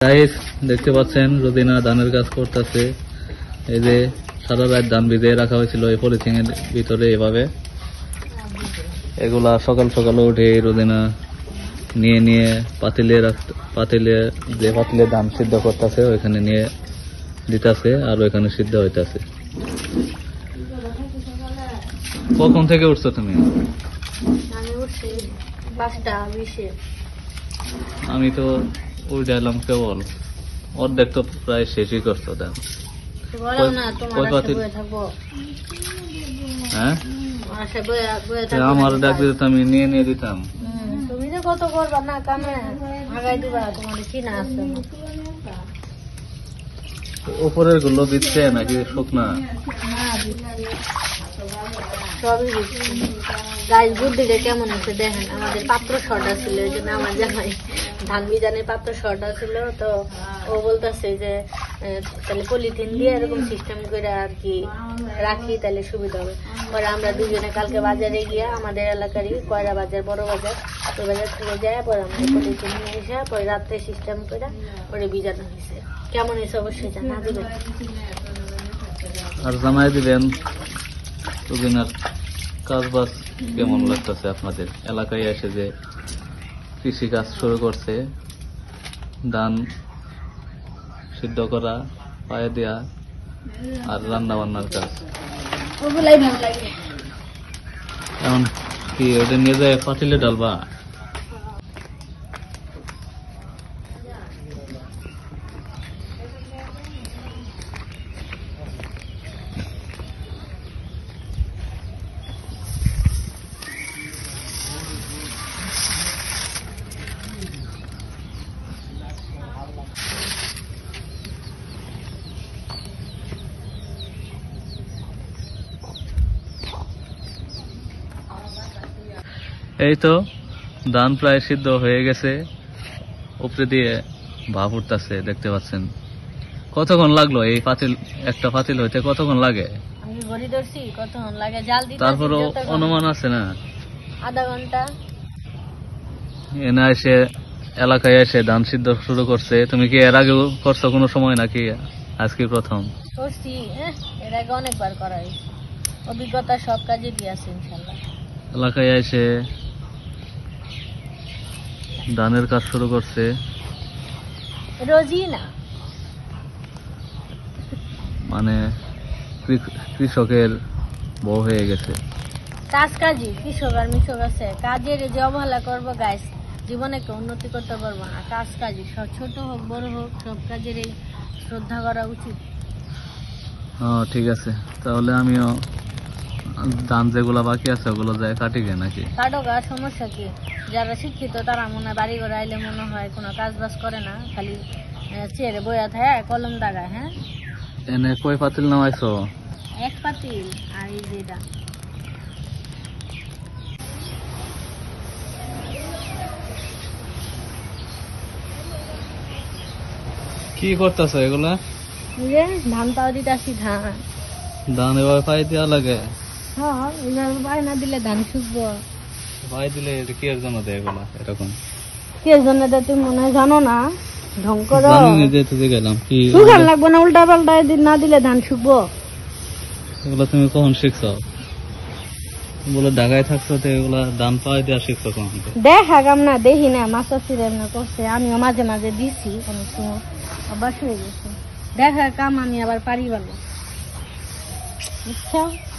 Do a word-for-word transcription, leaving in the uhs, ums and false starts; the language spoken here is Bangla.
গাইস দেখতে পাচ্ছেন রোদিনা ধানের কাজ করতেছে। এই যে সারা রাত ধান ভিজিয়ে রাখা হয়েছিল এই পলিথিনের ভিতরে এভাবে। এগুলা সকাল সকালে উঠে রোদিনা নিয়ে নিয়ে পাতিলে রাখতে পাতিলে যে পাতিলে ধান সিদ্ধ করতেছে ওইখানে নিয়ে দিতেছে আর ওইখানে সিদ্ধ হইতেছে। কখন থেকে উঠছো তুমি? আমি তো উঠে এলাম কেবল, অর্ধেক তো প্রায় শেষই করছো ধান। হ্যাঁ আমার ডাক দিতে আমি নিয়ে নিয়ে দিতাম। কত করবা না কামে আগাই দিবা, তোমার কি না আছে উপরের গুলো দিচ্ছে নাকি শুকনা? সবই গাছ বুদ্ধিটা কেমন হচ্ছে দেখেন। আমাদের পাত্র শর্ট ছিল, এই জন্য আমার জামাই ধান বিজানের পাত্র শর্ট ছিল, তো ও বলতেছে যে তাহলে পলিথিন দিয়ে এরকম সিস্টেম করে আর কি রাখি তাহলে সুবিধা হবে। পরে আমরা দুজনে কালকে বাজারে গিয়ে আমাদের এলাকারই কয়রা বাজার বড় বাজার ওই বাজার থেকে যায়, পরে আমরা পলিথিন নিয়ে এসে পরে রাত্রে সিস্টেম করে পরে বিজানো হয়েছে। কেমন হয়েছে অবশ্যই জানা দিবেন আর জানাই দিবেন রোদিনার কাজ বাজ কেমন লাগতেছে আপনাদের এলাকায় এসে যে কৃষি কাজ শুরু করছে, ধান সিদ্ধ করা, পায়ে দেয়া আর রান্না বান্নার কাজ। এখন কি ওটা নিয়ে যায় পাতিলে ডালবা? এই তো ধান প্রায় সিদ্ধ হয়ে গেছে, উপরে দিয়ে ভাপ উঠতেছে দেখতে পাচ্ছেন। কতক্ষণ লাগলো এই পাতিল একটা পাতিল হইতে? কতক্ষণ লাগে? আমি ঘড়ি ধরছি কতক্ষণ লাগে জাল দিতে, তারপরে অনুমান আছে না? আধা ঘন্টা। এনে এসে এলাকায় এসে ধান সিদ্ধ শুরু করছে। তুমি কি এর আগেও করছো কোনো সময় নাকি আজকে প্রথম? করছি, এর আগে অনেকবার করা হয়েছে, অভিজ্ঞতা সব কাজে দিয়ে আছে ইনশাল্লাহ। এলাকায় এসে ধানের কাজ শুরু করছে রোজিনা, মানে কৃষকের বউ হয়ে গেছে। কাজ কাজই কৃষক আর মিশক আছে, কাজের যে অবহেলা করবো গাছ জীবনে কেউ উন্নতি করতে পারবো না। কাজ কাজই সব ছোট হোক বড় হোক সব কাজের এই শ্রদ্ধা করা উচিত। হ্যাঁ ঠিক আছে, তাহলে আমিও ধান যেগুলো বাকি আছে ওগুলো যায় কাটি গে নাকি? কাটো গা, সমস্যা কি? যারা শিক্ষিত তারা মনে হয় বাড়ি ঘরে আইলে মনে হয় কোনো কাজ বাজ করে না, খালি চেয়ারে বইয়া থাকে কলম দাগায়। হ্যাঁ এনে কই পাতিল নামাইছো? এক পাতিল আর এই যেটা। কি করতেছো এগুলা? ধান তাও দিতে আসি, ধান ধান এভাবে পাই দেওয়া লাগে? হ্যাঁ এভাবে পাই না দিলে ধান শুকবো। পাই দিলে কি এর জন্য দেয় এগুলা এরকম? কি এর জন্য দেয় তুমি মনে হয় জানো না? ঢং করো। গেলাম কি শুকান লাগবে না, উল্টা পাল্টা না দিলে ধান শুকবো। এগুলা তুমি কখন শিখছো? বলে ঢাকায় থাকছো তো এগুলা ধান পাই দেওয়া শিখছো কখন? দেখা গাম না দেখি না, মাস্টার সিরেন করছে, আমিও মাঝে মাঝে দিছি, অনেক সময় অভ্যাস হয়ে গেছে। দেখা কাম আমি আবার পারি ভালো, বুঝছো?